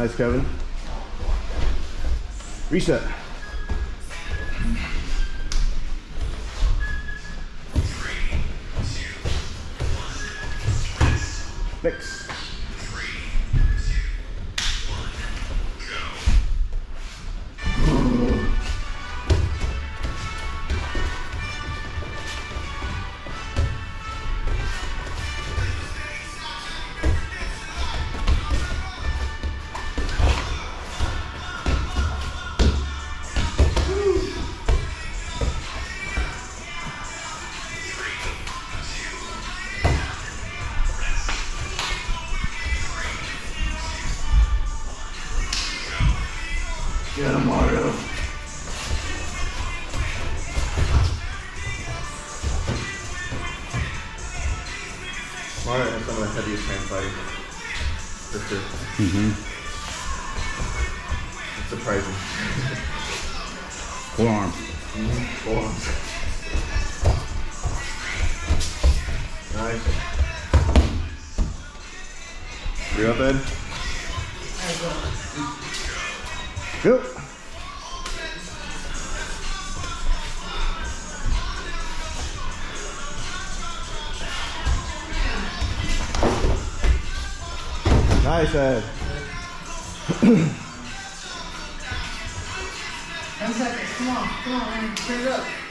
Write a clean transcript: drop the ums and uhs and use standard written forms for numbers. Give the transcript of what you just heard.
Nice, Kevin. Reset. Mix. Get him, Mario. Mario has some of the heaviest hand fighting. For sure. It's surprising. Forearm. Forearms. Nice. You up, Ed? Yep. Nice, Ed. 10 seconds. Come on, man. Turn it up.